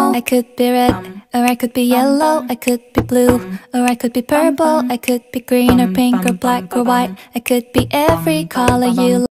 I could be red, or I could be yellow, I could be blue, or I could be purple, I could be green or pink or black or white. I could be every color you like.